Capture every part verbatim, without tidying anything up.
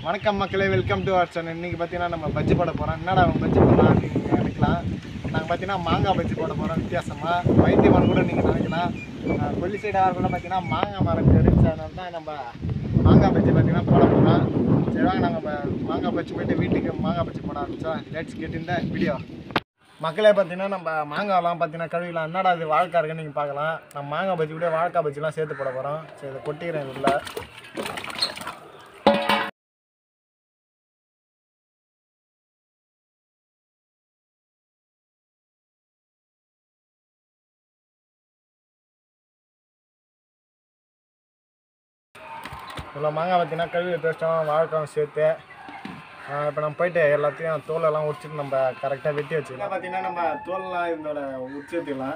வணக்கம் மக்களே, welcome to our channel. இன்றைக்கி பார்த்தீங்கன்னா நம்ம பஜ்ஜி போட போகிறோம். என்னடா அவன் பஜ்ஜி போடலாம் நீங்கள் நினைக்கலாம். நாங்கள் பார்த்தீங்கன்னா மாங்காய் பஜ்ஜி போட போகிறோம். வித்தியாசமாக வைத்தியமான கூட நீங்கள் நினைக்கலாம். கொல்லி சைடாக கூட பார்த்தீங்கன்னா மாங்காய் மரம் இருந்துச்சு, அதனால தான் நம்ம மாங்காய் பஜ்ஜி பார்த்தீங்கன்னா போட போகிறோம். சரி வாங்க, நாங்கள் மாங்காய் பஜ்ஜி போய்ட்டு வீட்டுக்கு மாங்காய் பஜ்ஜி போட ஆரம்பித்தோம். Let's get in the video. மக்களே பார்த்தீங்கன்னா நம்ம மாங்காய்லாம் பார்த்தீங்கன்னா கழுவிலாம். என்னடா அது வாழைக்காய் இருக்குன்னு நீங்கள் பார்க்கலாம். நம்ம மாங்காய் பஜ்ஜி கூட வாழைக்காய் பஜ்ஜிலாம் சேர்த்து போட போகிறோம். சரி, இதை கொட்டிக்கிறேன் உள்ள. இவ்வளோ மாங்காய் பார்த்தீங்கன்னா கழுவி பேஸ்ட்டும் வாழைக்காவும் சேர்த்து இப்போ நம்ம போயிட்டு எல்லாத்தையும் தோலெல்லாம் உரிச்சிட்டு நம்ம கரெக்டாக வெட்டி வச்சுக்கலாம். பார்த்தீங்கன்னா நம்ம தோலெல்லாம் இதோட உரிச்சு வச்சுக்கலாம்.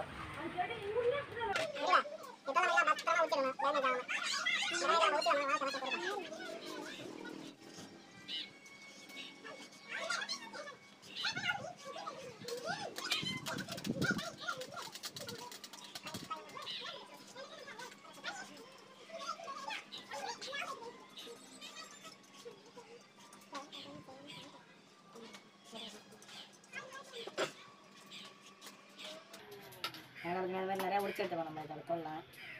நிறைய உரிச்சு எடுத்துக்கணும் நம்ம இதோட தோல்லாம்.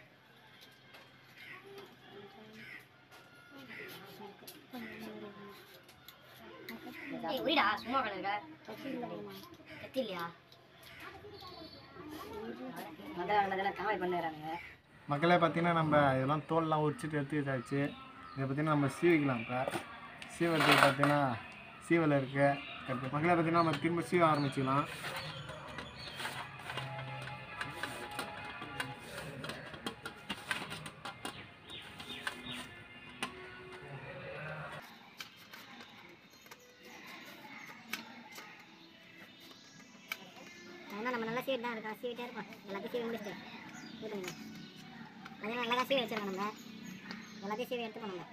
மக்களே பார்த்தீங்கன்னா நம்ம இதெல்லாம் தோல்லாம் உரிச்சிட்டு எடுத்து வச்சாச்சு. இதை பார்த்தீங்கன்னா நம்ம சீவிக்கலாம். இப்போ சீவத்துக்கு பார்த்தீங்கன்னா சீவல் இருக்குது. இப்போ மக்களே பார்த்தீங்கன்னா நம்ம திரும்ப சீவ ஆரம்பிச்சிக்கலாம். நம்ம நல்லா சீவிட்டு தான் இருக்கோம், சீவிட்டே இருக்கோம். எல்லாத்தையும் சீவி முடிச்சுட்டு இது பண்ணுங்க. அதே நல்லா சீவி வச்சிடணும். நம்ம எல்லாத்தையும் சீவி எடுத்துக்கணும். நம்ம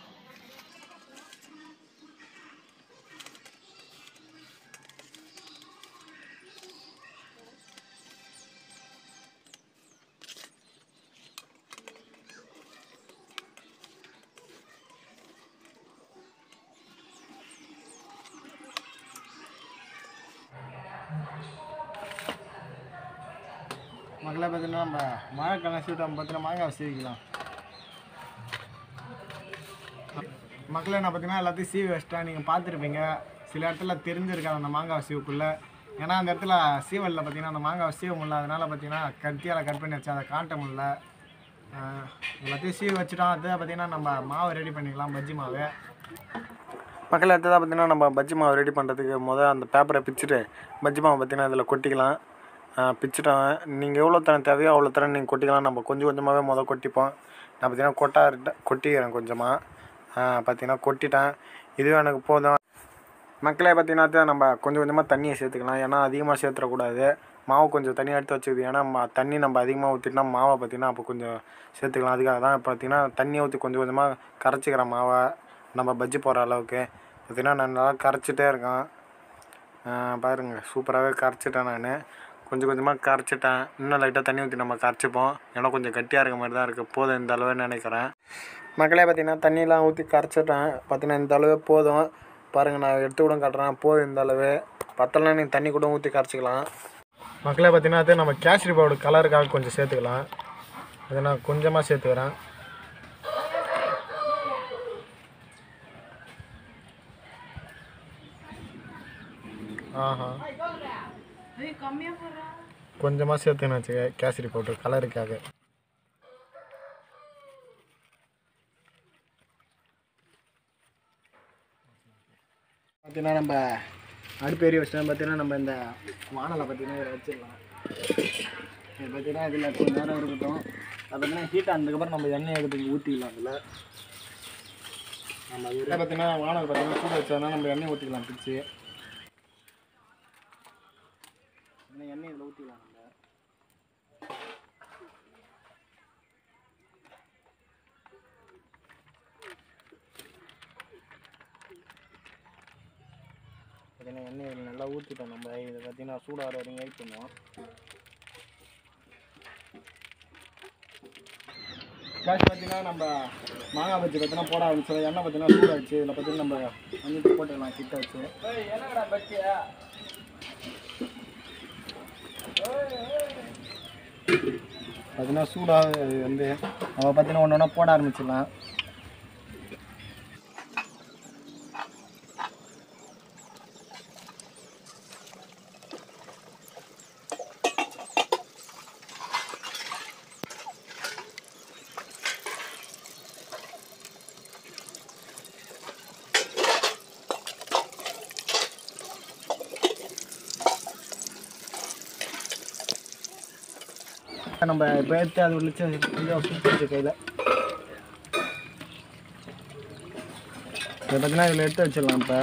மக்களை பார்த்தீங்கன்னா நம்ம வாழைக்காய் சீவிட்டு பார்த்தீங்கன்னா மாங்காய் சீவிக்கலாம். மக்களை நான் பார்த்தீங்கன்னா எல்லாத்தையும் சீவி வச்சிட்டேன். நீங்கள் பார்த்துருப்பீங்க, சில இடத்துல தெரிஞ்சிருக்காங்க அந்த மாங்காய் சீவுக்குள்ளே. ஏன்னா அந்த இடத்துல சீவலில் பார்த்தீங்கன்னா அந்த மாங்காய் சீவ முடியல, அதனால் பார்த்தீங்கன்னா கத்தியால் கட் பண்ணி வச்சு அதை காட்ட முடியல. எல்லாத்தையும் சீவி வச்சுட்டோம். அதை பார்த்தீங்கன்னா நம்ம மாவு ரெடி பண்ணிக்கலாம், பஜ்ஜி மாவு. மக்களை அடுத்ததாக பார்த்தீங்கன்னா நம்ம பஜ்ஜி மாவு ரெடி பண்ணுறதுக்கு முதல் அந்த பேப்பரை பிச்சுட்டு பஜ்ஜி மாவு பார்த்தீங்கன்னா இதில் கொட்டிக்கலாம். பிச்சுட்டோம். நீங்கள் எவ்வளோ தரம் தேவையோ அவ்வளோ தரம் நீங்கள் கொட்டிக்கலாம். நம்ம கொஞ்சம் கொஞ்சமாகவே முதல் கொட்டிப்போம். நான் பார்த்தீங்கன்னா கொட்டாரிட்ட கொட்டிக்கிறேன் கொஞ்சமாக. பார்த்தீங்கன்னா கொட்டிட்டேன். இதுவே எனக்கு போதும். மக்களே பார்த்தீங்கன்னா நம்ம கொஞ்சம் கொஞ்சமாக தண்ணியை சேர்த்துக்கலாம். ஏன்னா அதிகமாக சேர்த்துடக்கூடாது. மாவு கொஞ்சம் தண்ணியாக எடுத்து வச்சுக்குது. ஏன்னா மா தண்ணி நம்ம அதிகமாக ஊற்றிட்டோம்னா மாவை பார்த்திங்கன்னா அப்போ கொஞ்சம் சேர்த்துக்கலாம். அதுக்காக தான் பார்த்திங்கன்னா தண்ணியை ஊற்றி கொஞ்சம் கொஞ்சமாக கரைச்சிக்கிறேன் மாவை, நம்ம பஜ்ஜி போடுற அளவுக்கு. பார்த்திங்கன்னா நான் நல்லா கரைச்சிட்டே இருக்கேன். பாருங்கள், சூப்பராகவே கரைச்சிட்டேன். நான் கொஞ்சம் கொஞ்சமாக கரைச்சிட்டேன். இன்னும் லைட்டாக தண்ணி ஊற்றி நம்ம கரைச்சிப்போம். ஏன்னா கொஞ்சம் கட்டியாக இருக்க மாதிரி தான் இருக்குது. போதும் இந்த அளவே நினைக்கிறேன். மக்களே பார்த்தீங்கன்னா தண்ணியெலாம் ஊற்றி கரைச்சிட்டேன். பார்த்தீங்கன்னா இந்த அளவே போதும். பாருங்கள், நான் எடுத்து கூட காட்டுறேன். போதும் இந்த அளவு. பத்தலாம் நீங்கள் தண்ணி கூட ஊற்றி கரைச்சிக்கலாம். மக்களே பார்த்தீங்கன்னா அது நம்ம கேசரி பவுடர் கலருக்காக கொஞ்சம் சேர்த்துக்கலாம். அதை நான் கொஞ்சமாக சேர்த்துக்கிறேன். ஆஹா, கொஞ்சமாக சேர்த்துன்னு வச்சுக்க கேசரி பவுடர் கலருக்காக. பார்த்தீங்கன்னா நம்ம அடுப்பு எரிய வச்சுட்டோம். பார்த்தீங்கன்னா நம்ம இந்த வானலை பார்த்தீங்கன்னா இதில் வச்சிடலாம். இது பார்த்தீங்கன்னா இதில் கொஞ்சம் நேரம் இருக்கட்டும். அது பார்த்தீங்கன்னா ஹீட் ஆனதுக்கப்புறம் நம்ம எண்ணெய் எடுத்து ஊற்றிக்கலாம். அதில் நம்ம இதில் பார்த்தீங்கன்னா வானல் பார்த்தீங்கன்னா சூடு வச்சோன்னா நம்ம எண்ணெய் ஊற்றிக்கலாம். பிடிச்சி எண்ணெய் இதில் ஊற்றிக்கலாம். நம்ம பார்த்தீங்கன்னா எண்ணெய் நல்லா ஊற்றிட்டோம். நம்ம இதை பார்த்தீங்கன்னா சூடாகிற வரைக்கும் வெயிட் பண்ணுவோம். கேஷ் பார்த்தீங்கன்னா நம்ம மாங்காய் பஜ்ஜி பார்த்தீங்கன்னா போட ஆரம்பிச்சோம். எண்ணெய் பார்த்தீங்கன்னா சூடாச்சு. இதில் பார்த்தீங்கன்னா நம்ம அஞ்சு போட்டுக்கலாம் கிட்ட வச்சு. பார்த்தீங்கன்னா சூடாக வந்து நம்ம பார்த்தீங்கன்னா ஒன்று ஒன்றா போட ஆரம்பிச்சிடலாம். நம்ம இப்போ எடுத்து அது உள்ள கொஞ்சம் சுற்றிச்சு கையில். இதை பார்த்தீங்கன்னா இதில் எடுத்து வச்சிடலாம். இப்போ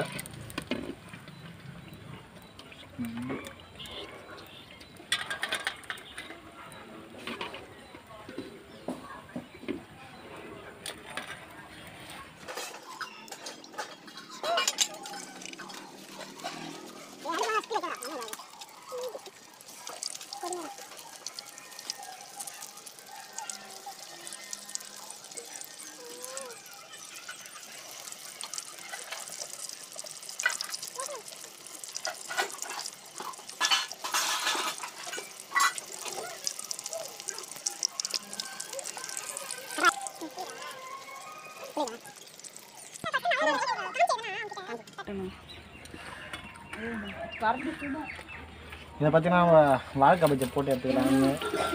இதை பார்த்தீங்கன்னா வாழைக்காய் பஜ்ஜி போட்டு எடுத்துக்கிறாங்க.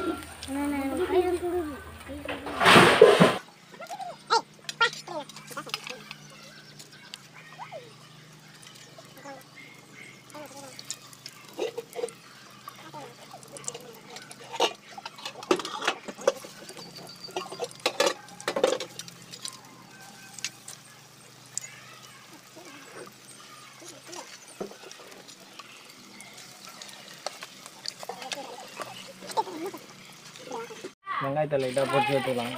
வெங்காயத்தை லைட்டாக போட்டு எடுத்துக்கலாம்.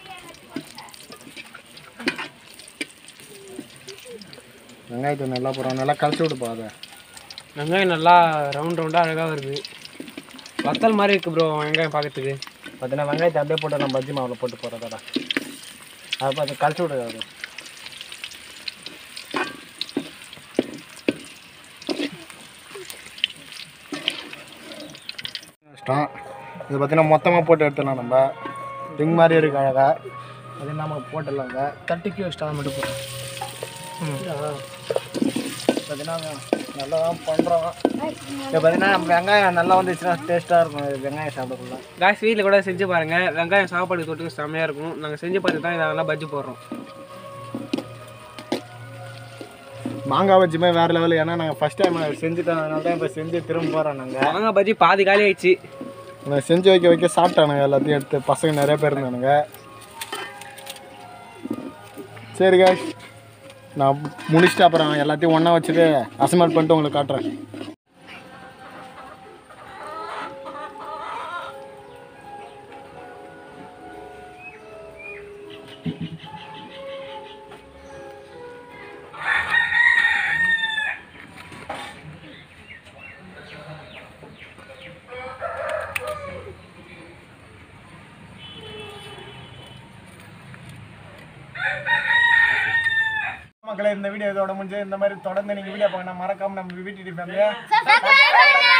வெங்காயத்தை நல்லா போடுறோம். நல்லா கலச்சி விட்டு போகாத. வெங்காயம் நல்லா ரவுண்ட் ரவுண்டாக அழகாக வருது. வத்தல் மாதிரி இருக்குது ப்ரோ வெங்காயம் பார்க்கறதுக்கு. பார்த்தீங்கன்னா வெங்காயத்தை அப்படியே போட்டு நம்ம பஜ்ஜி மாவில் போட்டு போகிறதா அதை பார்த்து கலச்சி விடுறது. கஷ்டம். இது பார்த்தீங்கன்னா மொத்தமாக போட்டு எடுத்துடலாம். நம்ம ரிங் மாதிரி இருக்கு அழகாக. அது நம்ம போட்டுடலாங்க. தட்டிக்கு வச்சுட்டா மட்டும் போகிறோம். பார்த்தீங்கன்னா நல்லா தான் பண்ணுறோம். இப்போ பார்த்தீங்கன்னா நம்ம வெங்காயம் நல்லா வந்துச்சுன்னா டேஸ்ட்டாக இருக்கும். இது வெங்காயம் சாப்பிடக்குள்ள காய்ஸ் வீட்டில் கூட செஞ்சு பாருங்கள். வெங்காயம் சாப்பாடு தொட்டுக்கு செம்மையாக இருக்கும். நாங்கள் செஞ்சு பார்த்து தான் இதெல்லாம் பஜ்ஜி போடுறோம். மாங்காய் பஜ்ஜிமே வேறு லெவலு. ஏன்னா நாங்கள் ஃபஸ்ட் டைம் செஞ்சுட்டோம். அதனால தான் இப்போ செஞ்சு திரும்ப போகிறோம். நாங்கள் மாங்காய் பஜ்ஜி பாதி காலி ஆயிடுச்சு. நான் செஞ்சு வைக்க வைக்க சாப்பிட்டானுங்க எல்லாத்தையும் எடுத்து. பசங்க நிறைய பேர் இருந்தானுங்க. சரி காய்ஸ், நான் முடிச்சுட்டு அப்புறம் எல்லாத்தையும் ஒன்றா வச்சுட்டு அசைன்மெண்ட் பண்ணிட்டு உங்களுக்கு காட்டுறேன். மக்களே, இந்த வீடியோ இதோட முடிஞ்சு. இந்த மாதிரி தொடர்ந்து நீங்கள் வீடியோ பார்க்கணும் மறக்காமல் நம்ம விவிடி ஃபேமிலியை